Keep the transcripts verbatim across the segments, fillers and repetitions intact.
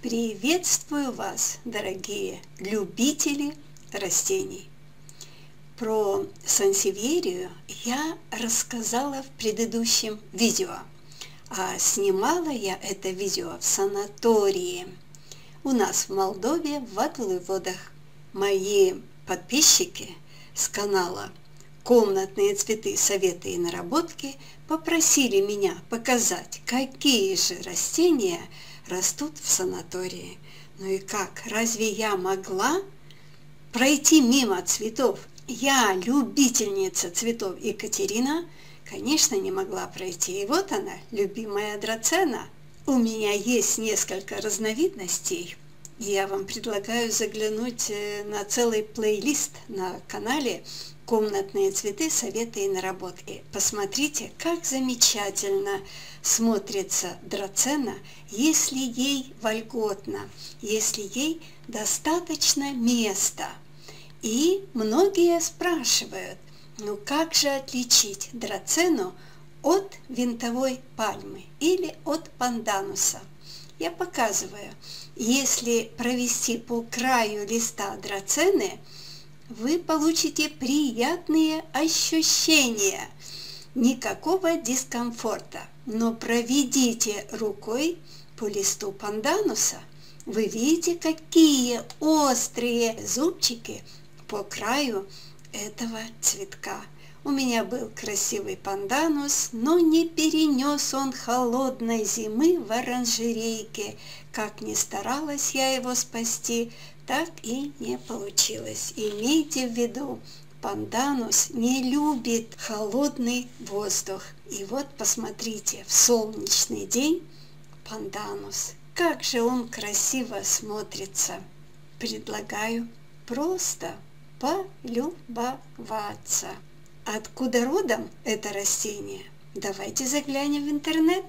Приветствую вас, дорогие любители растений! Про сансевierию я рассказала в предыдущем видео, а снимала я это видео в санатории у нас в Молдове, в Ватулых водах. Мои подписчики с канала «Комнатные цветы. Советы и наработки» попросили меня показать, какие же растения растут в санатории. Ну и как, разве я могла пройти мимо цветов? Я, любительница цветов Екатерина, конечно, не могла пройти. И вот она, любимая драцена. У меня есть несколько разновидностей. Я вам предлагаю заглянуть на целый плейлист на канале «Комнатные цветы. Советы и наработки». Посмотрите, как замечательно смотрится драцена, если ей вольготно, если ей достаточно места. И многие спрашивают, ну как же отличить драцену от винтовой пальмы или от пандануса? Я показываю. Если провести по краю листа драцены, вы получите приятные ощущения, никакого дискомфорта. Но проведите рукой по листу пандануса, вы видите, какие острые зубчики по краю этого цветка. У меня был красивый панданус, но не перенес он холодной зимы в оранжерейке. Как ни старалась я его спасти, так и не получилось. Имейте в виду, панданус не любит холодный воздух. И вот посмотрите, в солнечный день панданус. Как же он красиво смотрится. Предлагаю просто полюбоваться. Откуда родом это растение? Давайте заглянем в интернет.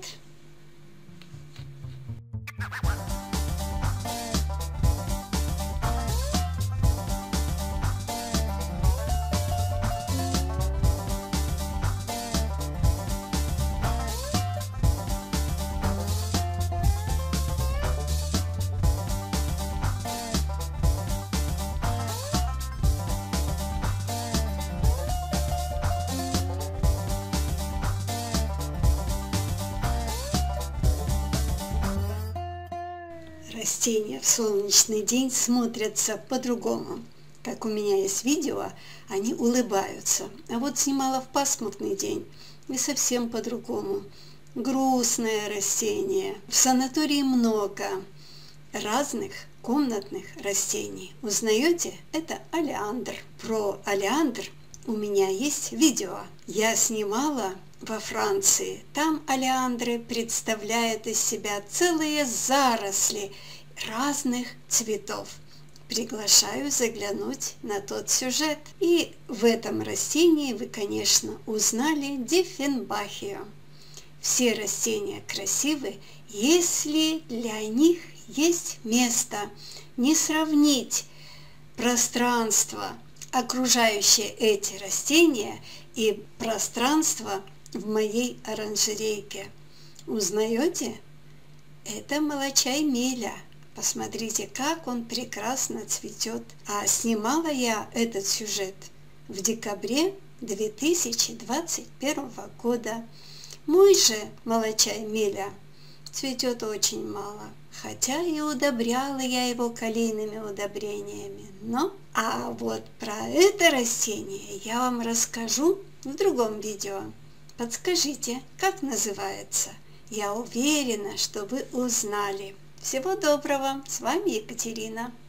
Растения в солнечный день смотрятся по-другому. Как у меня есть видео, они улыбаются. А вот снимала в пасмурный день, и совсем по-другому. Грустное растение. В санатории много разных комнатных растений. Узнаете? Это олеандр. Про олеандр у меня есть видео. Я снимала во Франции. Там олеандры представляют из себя целые заросли разных цветов. Приглашаю заглянуть на тот сюжет. И в этом растении вы, конечно, узнали диффенбахию. Все растения красивы, если для них есть место. Не сравнить пространство, окружающее эти растения, и пространство в моей оранжерейке. Узнаете? Это молочай меля. Посмотрите, как он прекрасно цветет. А снимала я этот сюжет в декабре две тысячи двадцать первого года. Мой же молочай меля цветет очень мало. Хотя и удобряла я его калийными удобрениями. Но, а вот про это растение я вам расскажу в другом видео. Подскажите, как называется? Я уверена, что вы узнали. Всего доброго! С вами Екатерина.